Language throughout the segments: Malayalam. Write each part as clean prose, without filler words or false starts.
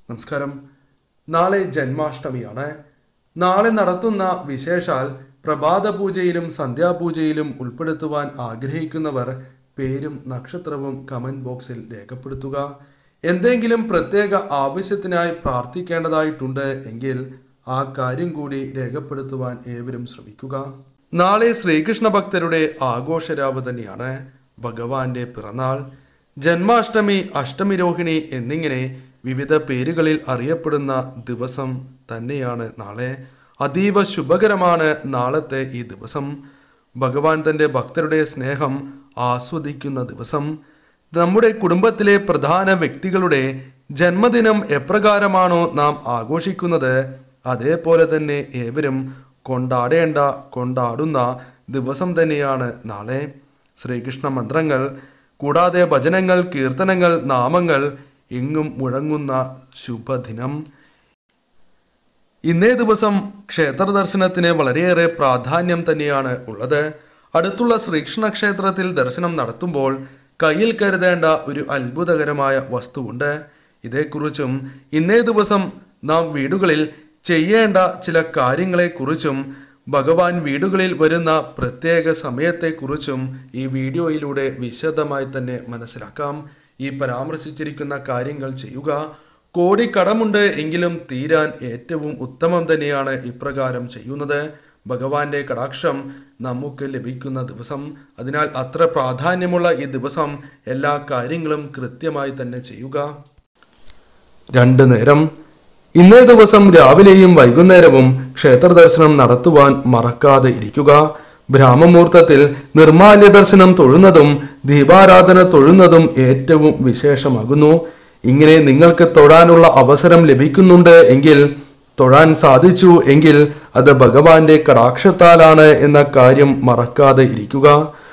നമസ്കാരം. നാളെ ജന്മാഷ്ടമിയാണ്. നാളെ നടത്തുന്ന വിശേഷാൽ പ്രഭാത പൂജയിലും സന്ധ്യാപൂജയിലും ഉൾപ്പെടുത്തുവാൻ ആഗ്രഹിക്കുന്നവർ പേരും നക്ഷത്രവും കമന്റ് ബോക്സിൽ രേഖപ്പെടുത്തുക. എന്തെങ്കിലും പ്രത്യേക ആവശ്യത്തിനായി പ്രാർത്ഥിക്കേണ്ടതായിട്ടുണ്ട് എങ്കിൽ ആ കാര്യം കൂടി രേഖപ്പെടുത്തുവാൻ ഏവരും ശ്രമിക്കുക. നാളെ ശ്രീകൃഷ്ണ ഭക്തരുടെ ആഘോഷരാവ് തന്നെയാണ്. ഭഗവാന്റെ പിറന്നാൾ. ജന്മാഷ്ടമി, അഷ്ടമി, രോഹിണി എന്നിങ്ങനെ വിവിധ പേരുകളിൽ അറിയപ്പെടുന്ന ദിവസം തന്നെയാണ് നാളെ. അതീവ ശുഭകരമാണ് നാളത്തെ ഈ ദിവസം. ഭഗവാൻ തൻ്റെ ഭക്തരുടെ സ്നേഹം ആസ്വദിക്കുന്ന ദിവസം. നമ്മുടെ കുടുംബത്തിലെ പ്രധാന വ്യക്തികളുടെ ജന്മദിനം എപ്രകാരമാണോ നാം ആഘോഷിക്കുന്നത്, അതേപോലെ തന്നെ ഏവരും കൊണ്ടാടുന്ന ദിവസം തന്നെയാണ് നാളെ. ശ്രീകൃഷ്ണ മന്ത്രങ്ങൾ കൂടാതെ ഭജനങ്ങൾ, കീർത്തനങ്ങൾ, നാമങ്ങൾ എങ്ങും മുഴങ്ങുന്ന ശുഭദിനം. ഇന്നേ ദിവസം ക്ഷേത്ര ദർശനത്തിന് വളരെയേറെ പ്രാധാന്യം തന്നെയാണ് ഉള്ളത്. അടുത്തുള്ള ശ്രീകൃഷ്ണ ക്ഷേത്രത്തിൽ ദർശനം നടത്തുമ്പോൾ കയ്യിൽ കരുതേണ്ട ഒരു അത്ഭുതകരമായ വസ്തുവുണ്ട്. ഇതേക്കുറിച്ചും ഇന്നേ ദിവസം നാം വീടുകളിൽ ചെയ്യേണ്ട ചില കാര്യങ്ങളെക്കുറിച്ചും ഭഗവാൻ വീടുകളിൽ വരുന്ന പ്രത്യേക സമയത്തെക്കുറിച്ചും ഈ വീഡിയോയിലൂടെ വിശദമായി തന്നെ മനസ്സിലാക്കാം. ഈ പരാമർശിച്ചിരിക്കുന്ന കാര്യങ്ങൾ ചെയ്യുക. കോടി കടമുണ്ട് എങ്കിലും തീരാൻ ഏറ്റവും ഉത്തമം തന്നെയാണ് ഇപ്രകാരം ചെയ്യുന്നത്. ഭഗവാന്റെ കടാക്ഷം നമുക്ക് ലഭിക്കുന്ന ദിവസം. അതിനാൽ അത്ര പ്രാധാന്യമുള്ള ഈ ദിവസം എല്ലാ കാര്യങ്ങളും കൃത്യമായി തന്നെ ചെയ്യുക. 2 നേരം. ഇന്നേ ദിവസം രാവിലെയും വൈകുന്നേരവും ക്ഷേത്ര ദർശനം നടത്തുവാൻ മറക്കാതെ ഇരിക്കുക. ബ്രാഹ്മമുഹൂർത്തത്തിൽ നിർമാല്യ ദർശനം തൊഴുന്നതും ദീപാരാധന തൊഴുന്നതും ഏറ്റവും വിശേഷമാകുന്നു. ഇങ്ങനെ നിങ്ങൾക്ക് തൊഴാനുള്ള അവസരം ലഭിക്കുന്നുണ്ട് എങ്കിൽ, തൊഴാൻ സാധിച്ചു എങ്കിൽ അത് ഭഗവാന്റെ കടാക്ഷത്താലാണ് എന്ന കാര്യം മറക്കാതെ ഇരിക്കുക.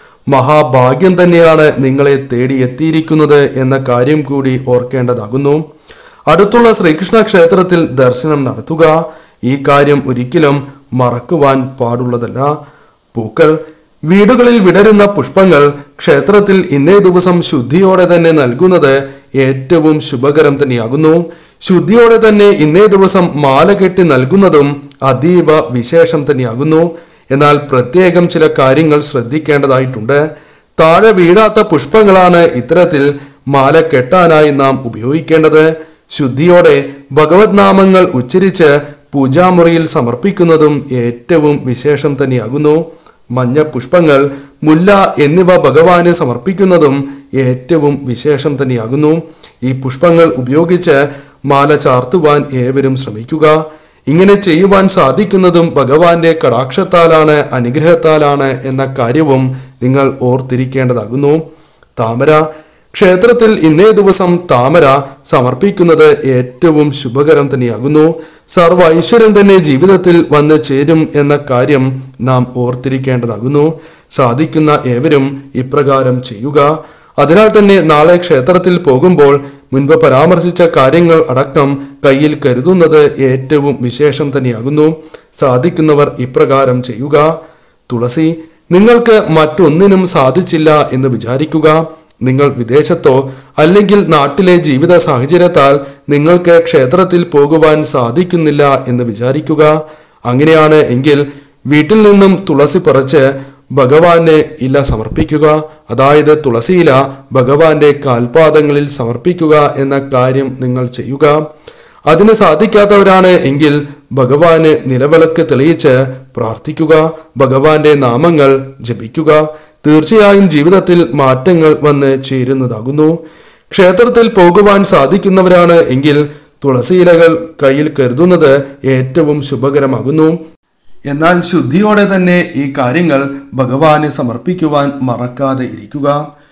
മഹാഭാഗ്യം തന്നെയാണ് നിങ്ങളെ തേടിയെത്തിയിരിക്കുന്നത് എന്ന കാര്യം കൂടി ഓർക്കേണ്ടതാകുന്നു. അടുത്തുള്ള ശ്രീകൃഷ്ണ ക്ഷേത്രത്തിൽ ദർശനം നടത്തുക. ഈ കാര്യം ഒരിക്കലും മറക്കുവാൻ പാടുള്ളതല്ല. പൂക്കൾ. വീടുകളിൽ വിടരുന്ന പുഷ്പങ്ങൾ ക്ഷേത്രത്തിൽ ഇന്നേ ദിവസം ശുദ്ധിയോടെ തന്നെ നൽകുന്നത് ഏറ്റവും ശുഭകരം തന്നെയാകുന്നു. ശുദ്ധിയോടെ തന്നെ ഇന്നേ ദിവസം മാല കെട്ടി നൽകുന്നതും അതീവ വിശേഷം തന്നെയാകുന്നു. എന്നാൽ പ്രത്യേകം ചില കാര്യങ്ങൾ ശ്രദ്ധിക്കേണ്ടതായിട്ടുണ്ട്. താഴെ വീഴാത്ത പുഷ്പങ്ങളാണ് ഇത്തരത്തിൽ മാല കെട്ടാനായി നാം ഉപയോഗിക്കേണ്ടത്. ശുദ്ധിയോടെ ഭഗവത് നാമങ്ങൾ ഉച്ചരിച്ച് പൂജാമുറിയിൽ സമർപ്പിക്കുന്നതും ഏറ്റവും വിശേഷം തന്നെയാകുന്നു. മഞ്ഞ പുഷ്പങ്ങൾ, മുല്ല എന്നിവ ഭഗവാന് സമർപ്പിക്കുന്നതും ഏറ്റവും വിശേഷം തന്നെയാകുന്നു. ഈ പുഷ്പങ്ങൾ ഉപയോഗിച്ച് മാല ചാർത്തുവാൻ ഏവരും ശ്രമിക്കുക. ഇങ്ങനെ ചെയ്യുവാൻ സാധിക്കുന്നതും ഭഗവാന്റെ കടാക്ഷത്താലാണ്, അനുഗ്രഹത്താലാണ് എന്ന കാര്യവും നിങ്ങൾ ഓർത്തിരിക്കേണ്ടതാകുന്നു. താമര. ക്ഷേത്രത്തിൽ ഇന്നേ ദിവസം താമര സമർപ്പിക്കുന്നത് ഏറ്റവും ശുഭകരം തന്നെയാകുന്നു. സർവ്വ ഐശ്വര്യം തന്നെ ജീവിതത്തിൽ വന്ന് ചേരും എന്ന കാര്യം നാം ഓർത്തിരിക്കേണ്ടതാകുന്നു. സാധിക്കുന്ന ഏവരും ഇപ്രകാരം ചെയ്യുക. അതിനാൽ തന്നെ നാളെ ക്ഷേത്രത്തിൽ പോകുമ്പോൾ മുൻപ് പരാമർശിച്ച കാര്യങ്ങൾ അടക്കം കയ്യിൽ കരുതുന്നത് ഏറ്റവും വിശേഷം തന്നെയാകുന്നു. സാധിക്കുന്നവർ ഇപ്രകാരം ചെയ്യുക. തുളസി. നിങ്ങൾക്ക് മറ്റൊന്നിനും സാധിച്ചില്ല എന്ന് വിചാരിക്കുക. നിങ്ങൾ വിദേശത്തോ അല്ലെങ്കിൽ നാട്ടിലെ ജീവിത സാഹചര്യത്താൽ നിങ്ങൾക്ക് ക്ഷേത്രത്തിൽ പോകുവാൻ സാധിക്കുന്നില്ല എന്ന് വിചാരിക്കുക. അങ്ങനെയാണ് എങ്കിൽ വീട്ടിൽ നിന്നും തുളസി പറിച്ച് ഭഗവാന്റെ ഇല സമർപ്പിക്കുക. അതായത് തുളസിയില ഭഗവാന്റെ കാൽപാദങ്ങളിൽ സമർപ്പിക്കുക എന്ന കാര്യം നിങ്ങൾ ചെയ്യുക. അതിന് സാധിക്കാത്തവരാണ് എങ്കിൽ ഭഗവാന് നിലവിളക്ക് തെളിയിച്ച് പ്രാർത്ഥിക്കുക. ഭഗവാന്റെ നാമങ്ങൾ ജപിക്കുക. തീർച്ചയായും ജീവിതത്തിൽ മാറ്റങ്ങൾ വന്ന് ചേരുന്നതാകുന്നു. ക്ഷേത്രത്തിൽ പോകുവാൻ സാധിക്കുന്നവരാണ് എങ്കിൽ തുളസിയിലകൾ കയ്യിൽ കരുതുന്നത് ഏറ്റവും ശുഭകരമാകുന്നു. എന്നാൽ ശുദ്ധിയോടെ തന്നെ ഈ കാര്യങ്ങൾ ഭഗവാന് സമർപ്പിക്കുവാൻ മറക്കാതെ ഇരിക്കുക.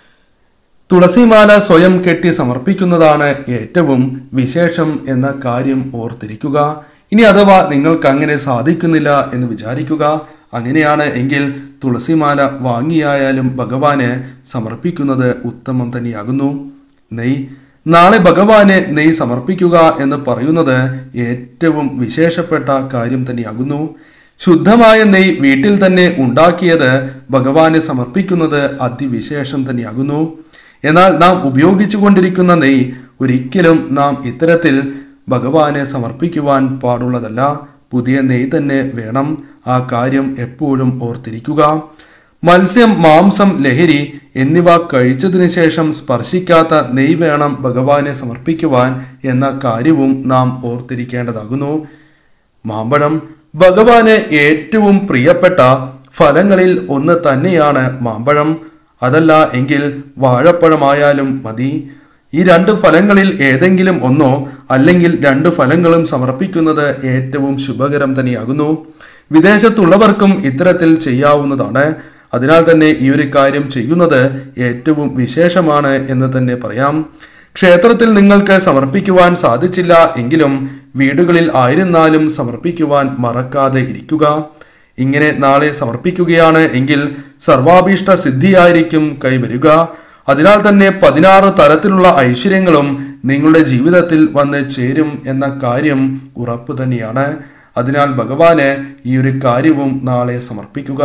തുളസിമാല സ്വയം കെട്ടി സമർപ്പിക്കുന്നതാണ് ഏറ്റവും വിശേഷം എന്ന കാര്യം ഓർത്തിരിക്കുക. ഇനി അഥവാ നിങ്ങൾക്ക് അങ്ങനെ സാധിക്കുന്നില്ല എന്ന് വിചാരിക്കുക. അങ്ങനെയാണ് എങ്കിൽ തുളസിമാല വാങ്ങിയായാലും ഭഗവാന് സമർപ്പിക്കുന്നത് ഉത്തമം തന്നെയാകുന്നു. നെയ്. നാളെ ഭഗവാന് നെയ് സമർപ്പിക്കുക എന്ന് പറയുന്നത് ഏറ്റവും വിശേഷപ്പെട്ട കാര്യം തന്നെയാകുന്നു. ശുദ്ധമായ നെയ് വീട്ടിൽ തന്നെ ഉണ്ടാക്കിയത് ഭഗവാന് സമർപ്പിക്കുന്നത് അതിവിശേഷം തന്നെയാകുന്നു. എന്നാൽ നാം ഉപയോഗിച്ചു കൊണ്ടിരിക്കുന്ന നെയ്യ് ഒരിക്കലും നാം ഇത്തരത്തിൽ ഭഗവാനെ സമർപ്പിക്കുവാൻ പാടുള്ളതല്ല. പുതിയ നെയ്യ് തന്നെ വേണം. ആ കാര്യം എപ്പോഴും ഓർത്തിരിക്കുക. മത്സ്യം, മാംസം, ലഹരി എന്നിവ കഴിച്ചതിന് ശേഷം സ്പർശിക്കാത്ത നെയ്യ് വേണം ഭഗവാനെ സമർപ്പിക്കുവാൻ എന്ന കാര്യവും നാം ഓർത്തിരിക്കേണ്ടതാകുന്നു. മാമ്പഴം ഭഗവാന് ഏറ്റവും പ്രിയപ്പെട്ട ഫലങ്ങളിൽ ഒന്ന് തന്നെയാണ് മാമ്പഴം. അതല്ല എങ്കിൽ വാഴപ്പഴമായാലും മതി. ഈ 2 ഫലങ്ങളിൽ ഏതെങ്കിലും ഒന്നോ അല്ലെങ്കിൽ 2 ഫലങ്ങളും സമർപ്പിക്കുന്നത് ഏറ്റവും ശുഭകരം തന്നെയാകുന്നു. വിദേശത്തുള്ളവർക്കും ഇത്തരത്തിൽ ചെയ്യാവുന്നതാണ്. അതിനാൽ തന്നെ ഈ ഒരു കാര്യം ചെയ്യുന്നത് ഏറ്റവും വിശേഷമാണ് എന്ന് തന്നെ പറയാം. ക്ഷേത്രത്തിൽ നിങ്ങൾക്ക് സമർപ്പിക്കുവാൻ സാധിച്ചില്ല എങ്കിലും വീടുകളിൽ ആയിരുന്നാലും സമർപ്പിക്കുവാൻ മറക്കാതെ ഇരിക്കുക. ഇങ്ങനെ നാളെ സമർപ്പിക്കുകയാണ് എങ്കിൽ സർവാഭീഷ്ട സിദ്ധിയായിരിക്കും കൈവരിക. അതിനാൽ തന്നെ 16 തരത്തിലുള്ള ഐശ്വര്യങ്ങളും നിങ്ങളുടെ ജീവിതത്തിൽ വന്ന് ചേരും എന്ന കാര്യം ഉറപ്പ് തന്നെയാണ്. അതിനാൽ ഭഗവാന് ഈ ഒരു കാര്യവും നാളെ സമർപ്പിക്കുക.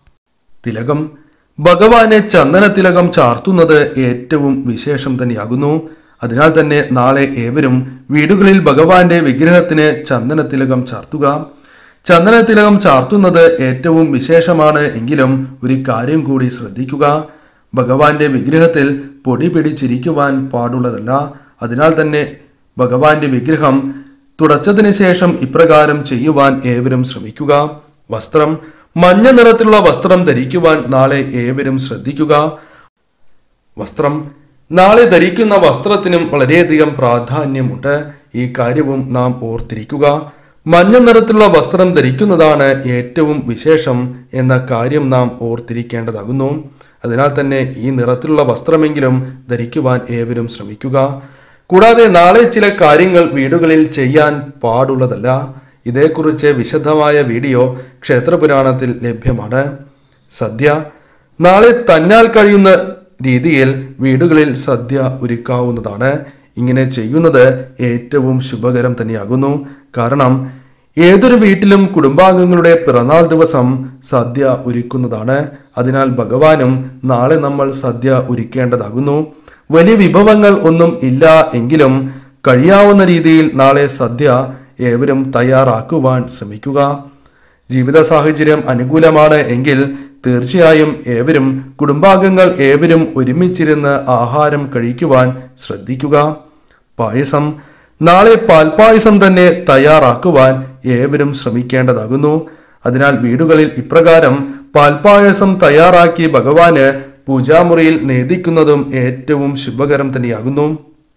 തിലകം ഭഗവാന് ചന്ദന തിലകം ചാർത്തുന്നത് ഏറ്റവും വിശേഷം തന്നെയാകുന്നു. അതിനാൽ തന്നെ നാളെ ഏവരും വീടുകളിൽ ഭഗവാന്റെ വിഗ്രഹത്തിന് ചന്ദന തിലകം ചാർത്തുക. ചന്ദന തിലകം ചാർത്തുന്നത് ഏറ്റവും വിശേഷമാണ് എങ്കിലും ഒരു കാര്യം കൂടി ശ്രദ്ധിക്കുക. ഭഗവാന്റെ വിഗ്രഹത്തിൽ പൊടി പിടിച്ചിരിക്കുവാൻ പാടുള്ളതല്ല. അതിനാൽ തന്നെ ഭഗവാന്റെ വിഗ്രഹം തുടച്ചതിന് ശേഷം ഇപ്രകാരം ചെയ്യുവാൻ ഏവരും ശ്രമിക്കുക. വസ്ത്രം മഞ്ഞ നിറത്തിലുള്ള വസ്ത്രം ധരിക്കുവാൻ നാളെ ഏവരും ശ്രദ്ധിക്കുക. വസ്ത്രം നാളെ ധരിക്കുന്ന വസ്ത്രത്തിനും വളരെയധികം പ്രാധാന്യമുണ്ട്. ഈ കാര്യവും നാം ഓർത്തിരിക്കുക. മഞ്ഞ നിറത്തിലുള്ള വസ്ത്രം ധരിക്കുന്നതാണ് ഏറ്റവും വിശേഷം എന്ന കാര്യം നാം ഓർത്തിരിക്കേണ്ടതാകുന്നു. അതിനാൽ തന്നെ ഈ നിറത്തിലുള്ള വസ്ത്രമെങ്കിലും ധരിക്കുവാൻ ഏവരും ശ്രമിക്കുക. കൂടാതെ നാളെ ചില കാര്യങ്ങൾ വീടുകളിൽ ചെയ്യാൻ പാടുള്ളതല്ല. ഇതേക്കുറിച്ച് വിശദമായ വീഡിയോ ക്ഷേത്രപുരാണത്തിൽ ലഭ്യമാണ്. സദ്യ നാളെ തന്നാൽ കഴിയുന്ന രീതിയിൽ വീടുകളിൽ സദ്യ ഒരുക്കാവുന്നതാണ്. ഇങ്ങനെ ചെയ്യുന്നത് ഏറ്റവും ശുഭകരം തന്നെയാകുന്നു. കാരണം ഏതൊരു വീട്ടിലും കുടുംബാംഗങ്ങളുടെ പിറന്നാൾ ദിവസം സദ്യ ഒരുക്കുന്നതാണ്. അതിനാൽ ഭഗവാനും നാളെ നമ്മൾ സദ്യ ഒരുക്കേണ്ടതാകുന്നു. വലിയ വിഭവങ്ങൾ ഒന്നും ഇല്ല എങ്കിലും കഴിയാവുന്ന രീതിയിൽ നാളെ സദ്യ ഏവരും തയ്യാറാക്കുവാൻ ശ്രമിക്കുക. ജീവിത സാഹചര്യം അനുകൂലമാണ് എങ്കിൽ തീർച്ചയായും ഏവരും കുടുംബാംഗങ്ങൾ ഏവരും ഒരുമിച്ചിരുന്ന് ആഹാരം കഴിക്കുവാൻ ശ്രദ്ധിക്കുക. പായസം നാളെ പാൽപായസം തന്നെ തയ്യാറാക്കുവാൻ ഏവരും ശ്രമിക്കേണ്ടതാകുന്നു. അതിനാൽ വീടുകളിൽ ഇപ്രകാരം പാൽപായസം തയ്യാറാക്കി ഭഗവാന് പൂജാമുറിയിൽ നേദിക്കുന്നതും ഏറ്റവും ശുഭകരം തന്നെയാകുന്നു.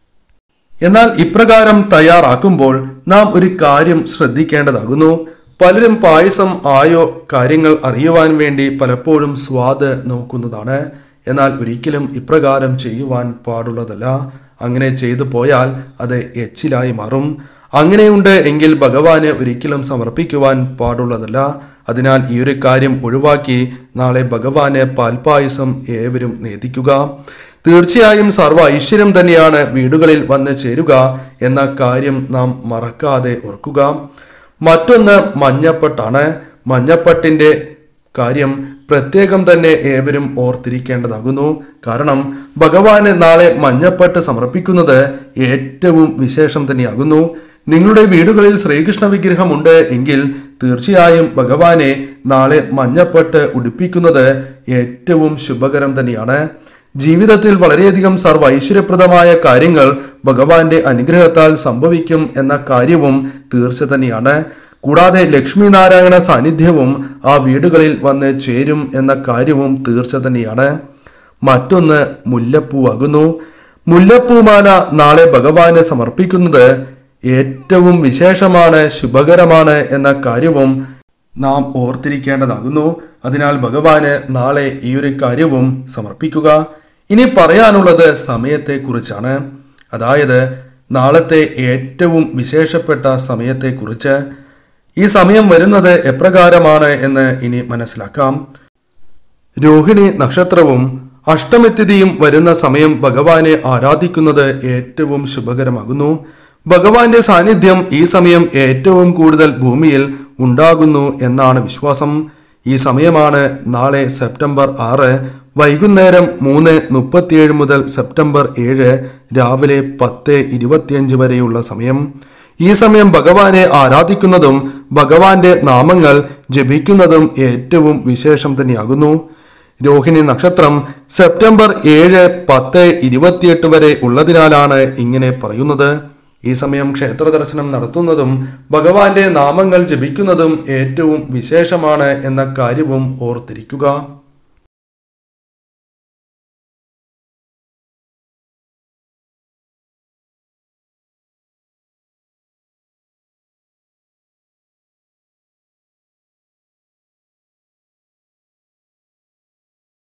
എന്നാൽ ഇപ്രകാരം തയ്യാറാക്കുമ്പോൾ നാം ഒരു കാര്യം ശ്രദ്ധിക്കേണ്ടതാകുന്നു. പലരും പായസം ആയോ കാര്യങ്ങൾ അറിയുവാൻ വേണ്ടി പലപ്പോഴും സ്വാദ് നോക്കുന്നതാണ്. എന്നാൽ ഒരിക്കലും ഇപ്രകാരം ചെയ്യുവാൻ പാടുള്ളതല്ല. അങ്ങനെ ചെയ്തു പോയാൽ അത് എച്ചിലായി മാറും. അങ്ങനെയുണ്ട് എങ്കിൽ ഭഗവാന് ഒരിക്കലും സമർപ്പിക്കുവാൻ പാടുള്ളതല്ല. അതിനാൽ ഈ ഒരു കാര്യം ഒഴിവാക്കി നാളെ ഭഗവാന് പാൽപായസം ഏവരും നേദിക്കുക. തീർച്ചയായും സർവ്വ ഐശ്വര്യം തന്നെയാണ് വീടുകളിൽ വന്ന് ചേരുക എന്ന കാര്യം നാം മറക്കാതെ ഓർക്കുക. മറ്റൊന്ന് മഞ്ഞപ്പട്ടാണ്. മഞ്ഞപ്പട്ടിന്റെ കാര്യം പ്രത്യേകം തന്നെ ഏവരും ഓർത്തിരിക്കേണ്ടതാകുന്നു. കാരണം ഭഗവാന് നാളെ മഞ്ഞപ്പട്ട് സമർപ്പിക്കുന്നത് ഏറ്റവും വിശേഷം തന്നെയാകുന്നു. നിങ്ങളുടെ വീടുകളിൽ ശ്രീകൃഷ്ണ വിഗ്രഹമുണ്ട് എങ്കിൽ തീർച്ചയായും ഭഗവാനെ നാളെ മഞ്ഞപ്പട്ട് ഉടുപ്പിക്കുന്നത് ഏറ്റവും ശുഭകരം തന്നെയാണ്. ജീവിതത്തിൽ വളരെയധികം സർവ്വ ഐശ്വര്യപ്രദമായ കാര്യങ്ങൾ ഭഗവാന്റെ അനുഗ്രഹത്താൽ സംഭവിക്കും എന്ന കാര്യവും തീർച്ച തന്നെയാണ്. കൂടാതെ ലക്ഷ്മി നാരായണ സാന്നിധ്യവും ആ വീടുകളിൽ വന്ന് ചേരും എന്ന കാര്യവും തീർച്ച തന്നെയാണ്. മറ്റൊന്ന് മുല്ലപ്പൂവാകുന്നു. മുല്ലപ്പൂമാല നാളെ ഭഗവാന് സമർപ്പിക്കുന്നത് ഏറ്റവും വിശേഷമാണ്, ശുഭകരമാണ് എന്ന കാര്യവും നാം ഓർത്തിരിക്കേണ്ടതാകുന്നു. അതിനാൽ ഭഗവാന് നാളെ ഈ ഒരു കാര്യവും സമർപ്പിക്കുക. ഇനി പറയാനുള്ളത് സമയത്തെക്കുറിച്ചാണ്. അതായത് നാളത്തെ ഏറ്റവും വിശേഷപ്പെട്ട സമയത്തെക്കുറിച്ച്. ഈ സമയം വരുന്നത് എപ്രകാരമാണ് എന്ന് ഇനി മനസ്സിലാക്കാം. രോഹിണി നക്ഷത്രവും അഷ്ടമിത്തിഥിയും വരുന്ന സമയം ഭഗവാനെ ആരാധിക്കുന്നത് ഏറ്റവും ശുഭകരമാകുന്നു. ഭഗവാന്റെ സാന്നിധ്യം ഈ സമയം ഏറ്റവും കൂടുതൽ ഭൂമിയിൽ ഉണ്ടാകുന്നു എന്നാണ് വിശ്വാസം. ഈ സമയമാണ് നാളെ സെപ്റ്റംബർ 6 വൈകുന്നേരം 3:37 മുതൽ സെപ്റ്റംബർ 7 രാവിലെ 10:25 വരെയുള്ള സമയം. ഈ സമയം ഭഗവാനെ ആരാധിക്കുന്നതും ഭഗവാന്റെ നാമങ്ങൾ ജപിക്കുന്നതും ഏറ്റവും വിശേഷം തന്നെയാകുന്നു. രോഹിണി നക്ഷത്രം സെപ്റ്റംബർ 7, 10, 28 വരെ ഉള്ളതിനാലാണ് ഇങ്ങനെ പറയുന്നത്. ഈ സമയം ക്ഷേത്ര ദർശനം നടത്തുന്നതും ഭഗവാന്റെ നാമങ്ങൾ ജപിക്കുന്നതും ഏറ്റവും വിശേഷമാണ് എന്ന കാര്യവും ഓർത്തിരിക്കുക.